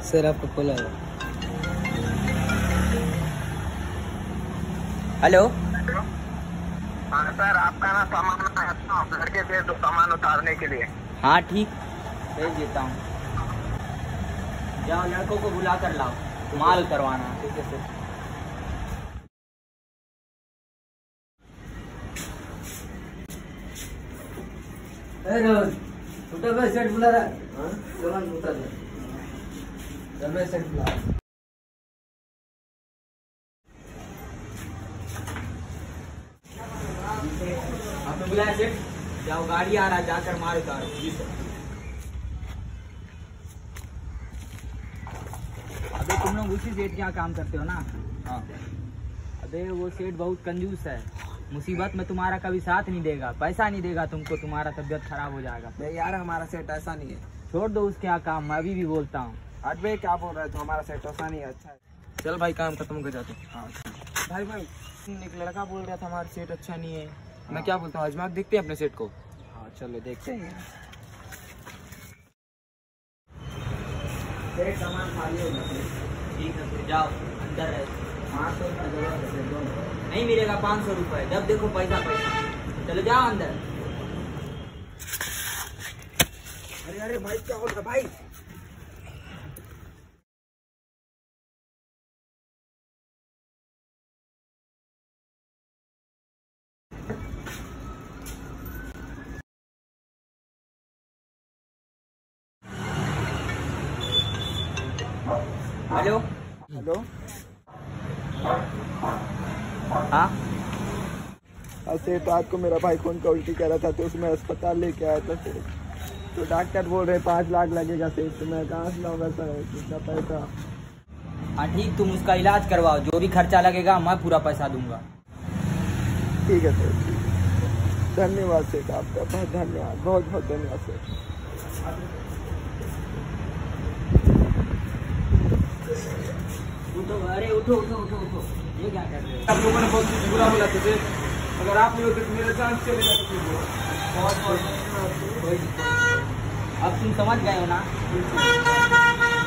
Sir आपको call आया। Hello. हाँ सर, आपका ना सामान लड़के भेज दो सामान उतारने के लिए। हाँ ठीक, भेज देता हूँ। जाओ लड़कों को बुला कर लाओ, माल करवाना। ठीक है सर। रोज सेट बुला रहा है, सामान उतार ले। रमेश सेट बुला आपने बुलाया सेठ? जाओ, गाड़ी आ रहा है, जाकर माल उतारो। जी सर। अबे तुम लोग उसी सेठ के यहाँ काम करते हो ना? हाँ। अबे वो सेठ बहुत कंजूस है, मुसीबत में तुम्हारा कभी साथ नहीं देगा, पैसा नहीं देगा तुमको, तुम्हारा तबीयत खराब हो जाएगा। नहीं यार, हमारा सेट ऐसा नहीं है। छोड़ दो उसके यहाँ काम, मैं अभी भी बोलता हूँ। अरे क्या बोल रहे हो, हमारा सेट ऐसा नहीं है। अच्छा है, चल भाई काम खत्म कर जाते। हाँ भाई एक लड़का बोल रहा था हमारा सेट अच्छा नहीं है। मैं क्या बोलता हूँ, आजमा के देखते हैं अपने सेट को। हाँ चलो देखते हैं। सेठ सामान खाली होगा। ठीक है फिर जाओ, अंदर है। 500 नहीं मिलेगा, 500 रुपये, जब देखो पैसा पैसा। चलो जाओ अंदर। अरे अरे भाई क्या हो रहा भाई? Hello hello. हाँ सेठ, रात को मेरा भाई खून का उल्टी कह रहा था तो उसमें अस्पताल लेके आया था सेठ। तो डॉक्टर बोल रहे 5 लाख लगेगा सेठ। तो मैं कहाँ से लाऊंगा सर इतना पैसा? हाँ ठीक, तुम उसका इलाज करवाओ, जो भी खर्चा लगेगा मैं पूरा पैसा दूंगा। ठीक है सर, ठीक है। धन्यवाद सेठ, आपका बहुत धन्यवाद, बहुत बहुत धन्यवाद सेठ। उठो, अरे उठो उठो उठो उठो, ये क्या कर रहे हो? आप लोगों ने बहुत बुरा बोला था सेठ, अगर आप नहीं होते तो मेरा चांस चले जाता। बहुत बहुत अब तुम समझ गए हो ना?